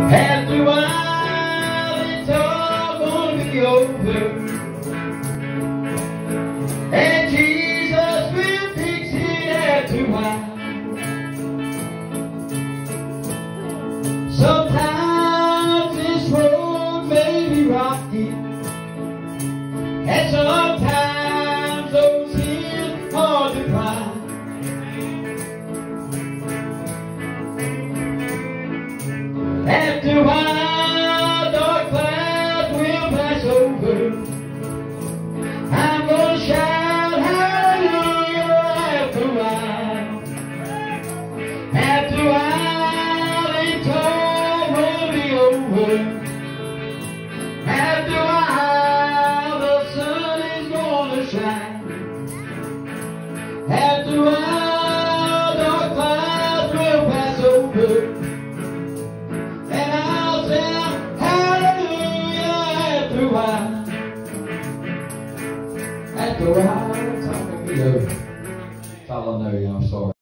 After a while, it's all gonna be over, and Jesus will fix it after a while. Sometimes this road may be rocky, and sometimes those hills hard to climb. After a while, dark clouds will pass over. I'm gonna shout hallelujah after a while. After a while, it's all gonna be over. After a while, the sun is gonna shine. After a while, dark clouds will pass over. After a while, it's all gonna be over. That's all I know, y'all. I'm sorry.